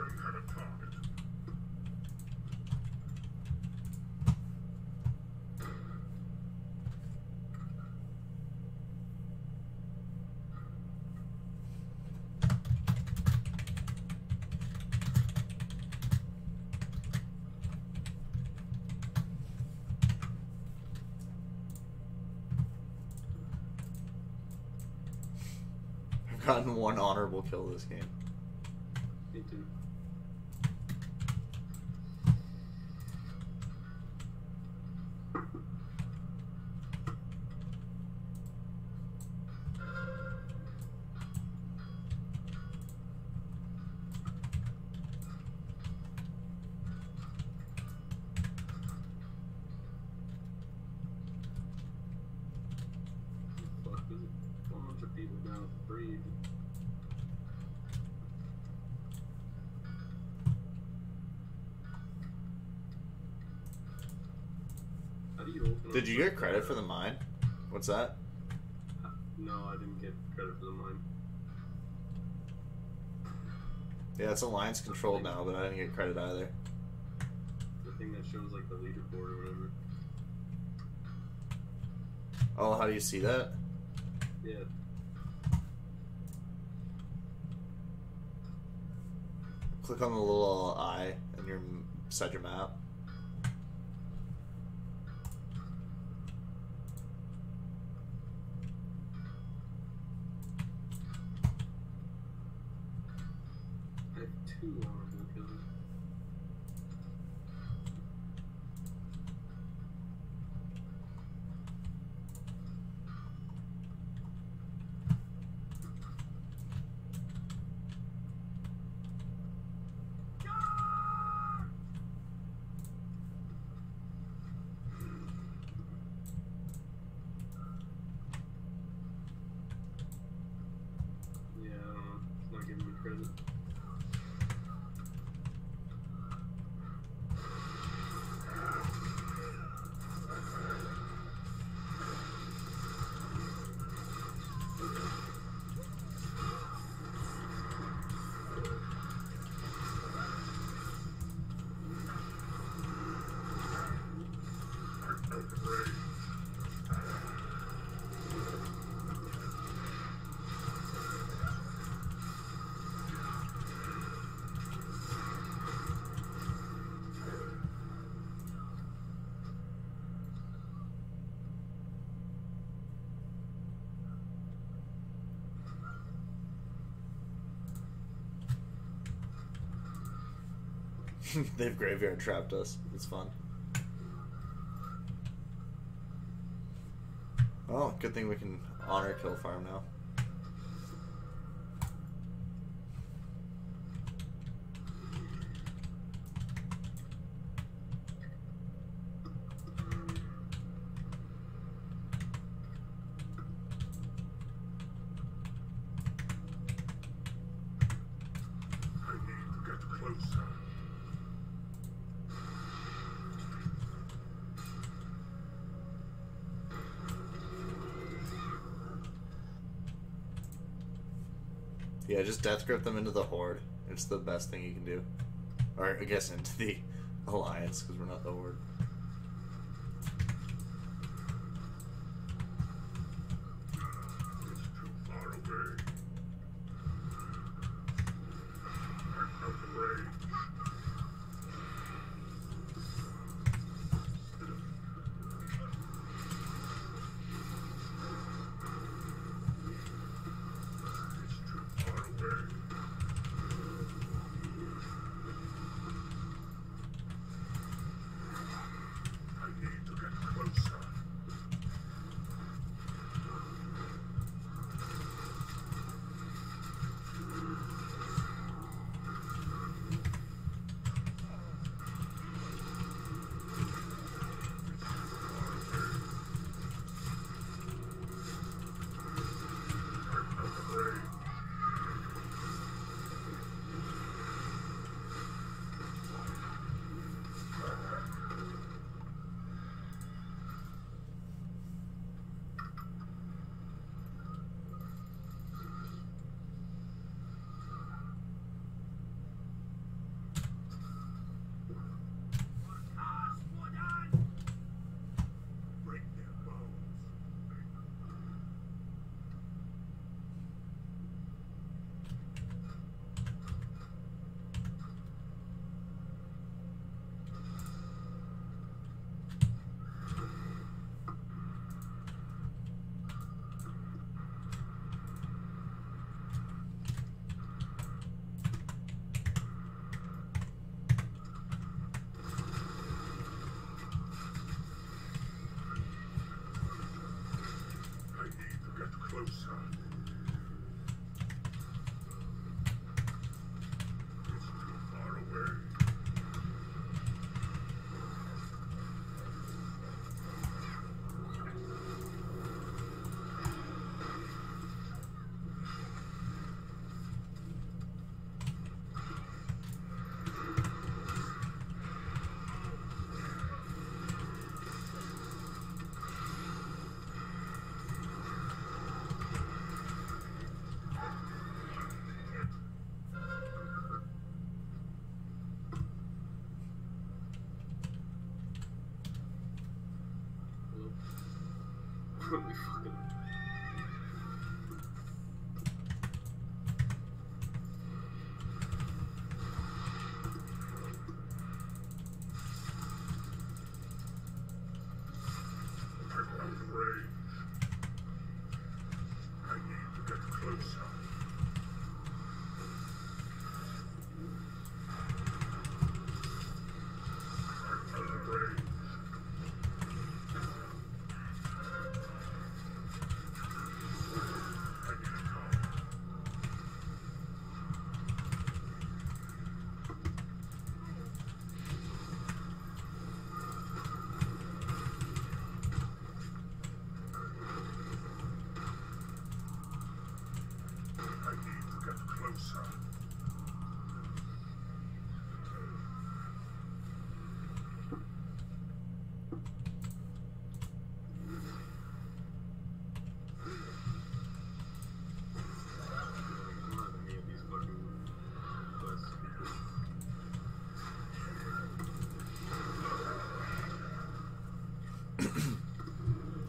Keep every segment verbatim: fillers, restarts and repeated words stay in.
Gotten one honorable kill this game. Me too. Fuck, there's a bunch of people now free. Did you get credit for the mine? What's that? No, I didn't get credit for the mine. Yeah, it's Alliance controlled now, but I didn't get credit either. The thing that shows like the leaderboard or whatever. Oh, how do you see that? Yeah. Click on the little eye and you're beside your map. I have two honorable kills. Yeah, I don't know. It's not giving me credit. They've graveyard trapped us. It's fun. Oh, good thing we can honor kill farm now. Yeah, just death grip them into the Horde. It's the best thing you can do. Or, I guess, into the Alliance, because we're not the Horde. It's too far away. I'm out of range.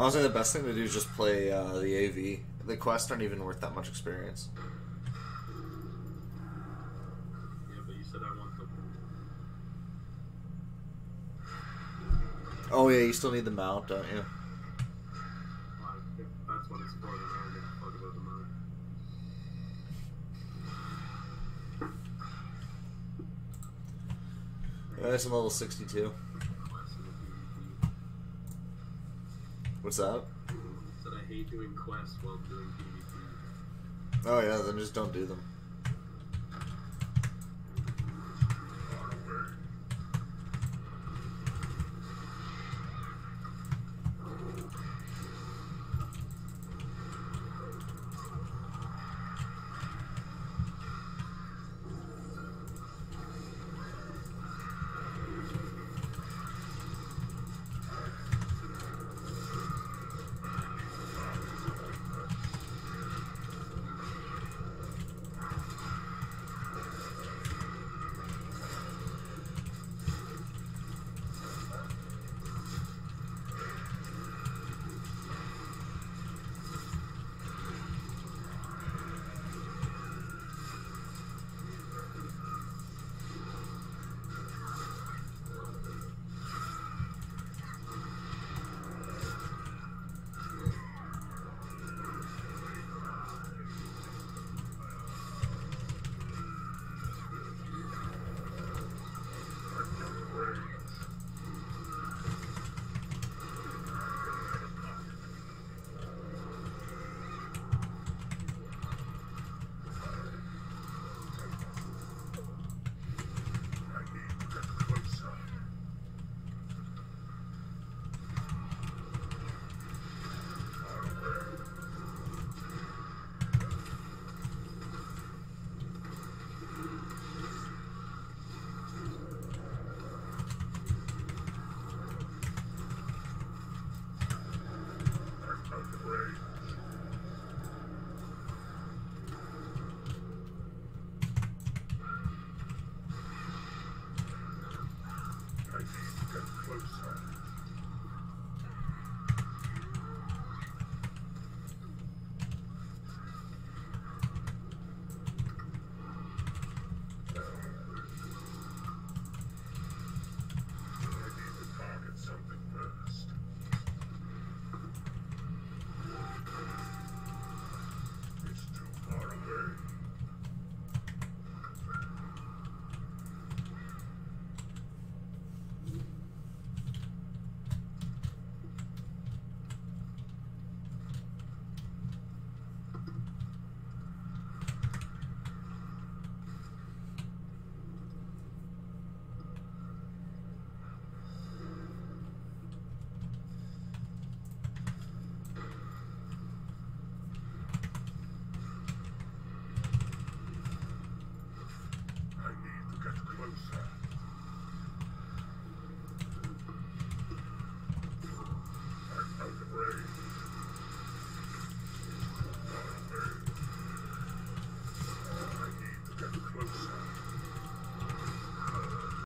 Honestly, the best thing to do is just play uh, the A V. The quests aren't even worth that much experience. Yeah, but you said I want the. Oh yeah, you still need the mount, don't you? Well, if that's what it's for, then I don't give a fuck about the mount. That's in level sixty-two. Quests in the PvP. What's that? Said I hate doing quests while doing PvP. Oh yeah, then just don't do them.